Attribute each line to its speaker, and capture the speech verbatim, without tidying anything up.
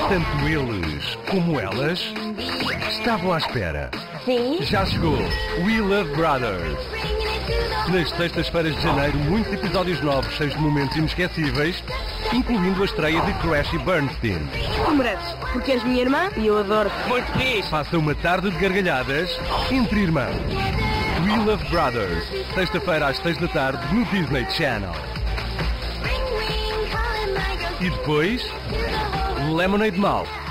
Speaker 1: tanto eles como elas estavam à espera.
Speaker 2: Sim.
Speaker 1: Já chegou We Love Brothers. Nas sextas-feiras de janeiro, muitos episódios novos, cheios de momentos inesquecíveis, incluindo a estreia de Crash e Bernstein.
Speaker 2: Tu mereces, porque és minha irmã e eu adoro.
Speaker 3: Muito fixe.
Speaker 1: Faça uma tarde de gargalhadas entre irmãos. We Love Brothers. Sexta-feira às seis da tarde no Disney Channel. E depois, Lemonade Mouth.